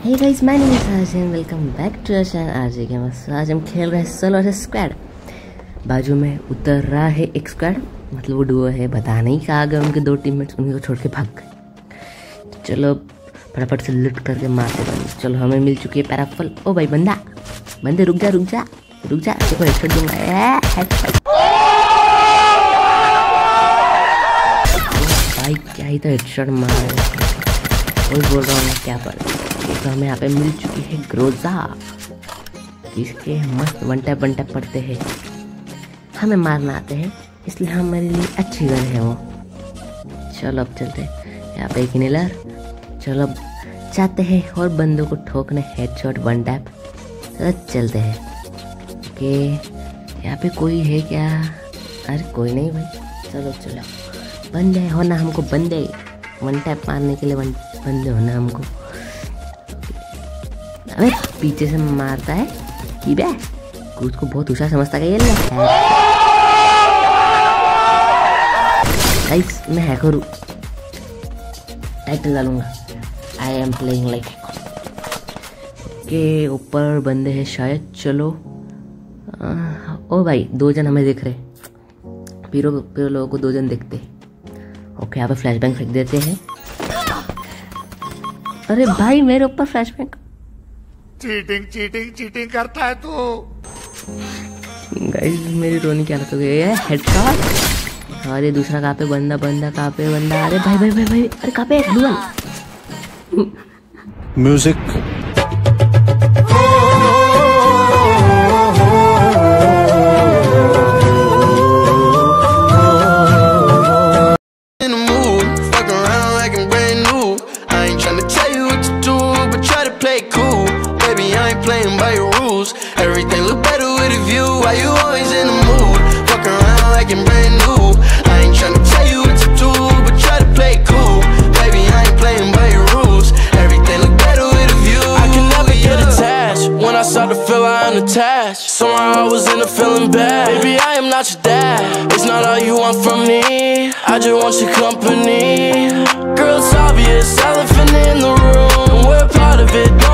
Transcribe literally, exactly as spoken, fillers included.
Hey guys, my name is Arjun and welcome back to our channel R J gamerz। आज हम खेल रहे हैं सोलो वर्सेस स्क्वाड। बाजू में उतर रहा है एक स्क्वाड, मतलब वो डुओ है। बता नहीं कहाँ गए उनके दो टीममेट्स, उनको छोड़ के भाग गए। चलो फटाफट से लूट करके मारते बंदे। चलो हमें मिल चुकी है पैराफल। ओ भाई बंदा, बंदे रुक जा रुक जा रुक जा, देखो हेडशॉट दूंगा। भाई क्या ही तो हेडशॉट मार, वही बोल रहा हूँ मैं क्या पर। तो हमें यहाँ पे मिल चुकी है ग्रोजा, इसके मस्त वन टैप वन टैप पड़ते हैं, हमें मारना आते हैं, इसलिए हमारे लिए अच्छी गन है वो। चलो अब चलते हैं यहाँ पे एक नीलर। चलो अब जाते हैं और बंदों को ठोकने हेडशॉट वन टैप। चलो चलते हैं। ओके यहाँ पे कोई है क्या? अरे कोई नहीं भाई। चलो चलो बंदे होना हमको, बंदे वन टैप मारने के लिए वन बंदे होना हमको। अबे पीछे से मारता है कि बे, कुछ को बहुत ऊंचा समझता है ये लगता है। गाइस मैं हैकर हूँ, टाइटल डालूंगा I am playing like hacker. के ऊपर बंदे हैं शायद। चलो आ, ओ भाई दो जन हमें दिख रहे, पीरो पीरो लोगों को दो जन दिखते। ओके यहाँ पे फ्लैश बैंग फेंक देते हैं। अरे भाई मेरे ऊपर flash bang. Cheating cheating cheating करता है तू। गाइस मेरी रोनी की हालत हो गई है। हेडशॉट। अरे दूसरा कहाँ पे बंदा, बंदा कहाँ पे बंदा? अरे भाई भाई भाई भाई अरे कहाँ पे dual music. Playing by your rules, everything look better with a view. Why you always in the mood? Fuck around like I'm brand new. I ain't tryna tell you what to do, but try to play cool. Baby, I ain't playing by your rules. Everything look better with a view. I can never get attached. When I start to feel I am attached, somehow I was in a feeling bad. Baby, I am not your dad. It's not all you want from me, I just want your company. Girl, it's obvious, elephant in the room, we're part of it.